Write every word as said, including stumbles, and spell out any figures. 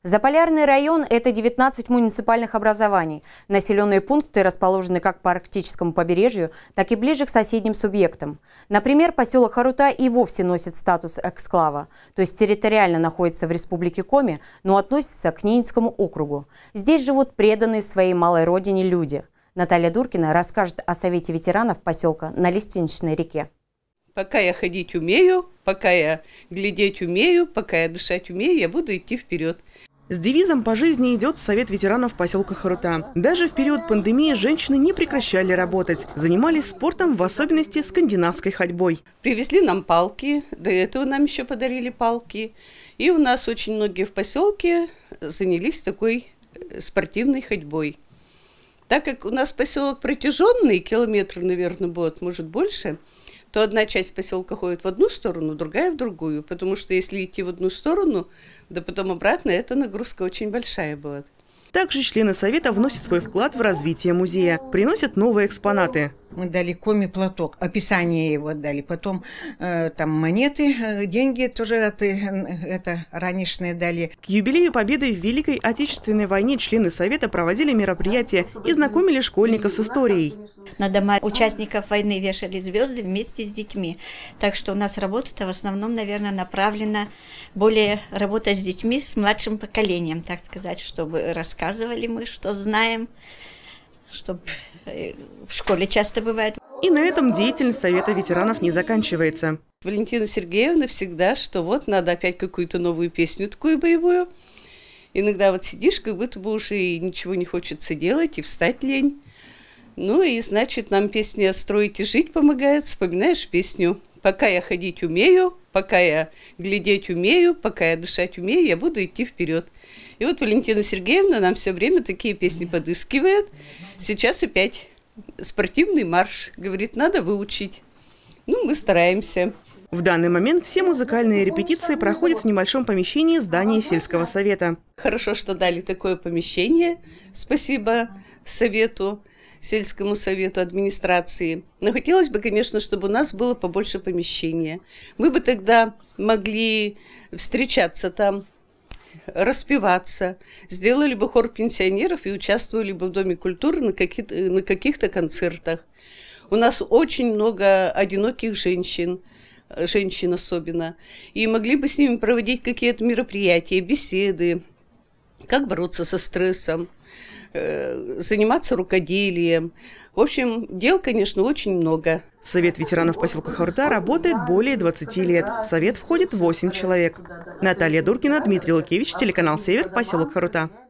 Заполярный район – это девятнадцать муниципальных образований. Населенные пункты расположены как по арктическому побережью, так и ближе к соседним субъектам. Например, поселок Харута и вовсе носит статус эксклава, то есть территориально находится в республике Коми, но относится к Ненецкому округу. Здесь живут преданные своей малой родине люди. Наталья Дуркина расскажет о совете ветеранов поселка на Лиственничной реке. Пока я ходить умею, пока я глядеть умею, пока я дышать умею, я буду идти вперед. С девизом по жизни идет совет ветеранов поселка Харута. Даже в период пандемии женщины не прекращали работать. Занимались спортом, в особенности скандинавской ходьбой. Привезли нам палки, до этого нам еще подарили палки. И у нас очень многие в поселке занялись такой спортивной ходьбой. Так как у нас поселок протяженный, километр, наверное, будет, может больше, то одна часть поселка ходит в одну сторону, другая в другую. Потому что если идти в одну сторону, да потом обратно, эта нагрузка очень большая будет. Также члены совета вносят свой вклад в развитие музея, приносят новые экспонаты. Мы дали Коми платок, описание его дали, потом э, там монеты, э, деньги тоже это, это ранешные дали. К юбилею Победы в Великой Отечественной войне члены совета проводили мероприятия и знакомили школьников с историей. На дома участников войны вешали звезды вместе с детьми. Так что у нас работа-то в основном, наверное, направлена более работа с детьми, с младшим поколением, так сказать, чтобы рассказывали мы, что знаем. Чтобы в школе часто бывает. И на этом деятельность совета ветеранов не заканчивается. Валентина Сергеевна всегда, что вот надо опять какую-то новую песню такую боевую. Иногда вот сидишь, как будто бы уже и ничего не хочется делать, и встать лень. Ну и значит, нам песня «Строить и жить» помогает. Вспоминаешь песню «Пока я ходить умею, пока я глядеть умею, пока я дышать умею, я буду идти вперед». И вот Валентина Сергеевна нам все время такие песни подыскивает. Сейчас опять спортивный марш. Говорит, надо выучить. Ну, мы стараемся. В данный момент все музыкальные репетиции проходят в небольшом помещении здания сельского совета. Хорошо, что дали такое помещение. Спасибо совету, сельскому совету, администрации. Но хотелось бы, конечно, чтобы у нас было побольше помещения. Мы бы тогда могли встречаться там, распеваться, сделали бы хор пенсионеров и участвовали бы в Доме культуры на, каких- на каких-то концертах. У нас очень много одиноких женщин, женщин особенно, и могли бы с ними проводить какие-то мероприятия, беседы, как бороться со стрессом, э, заниматься рукоделием. В общем, дел, конечно, очень много. Совет ветеранов поселка Харута работает более двадцати лет. В совет входит восемь человек. Наталья Дуркина, Дмитрий Лукевич, телеканал «Север», поселок Харута.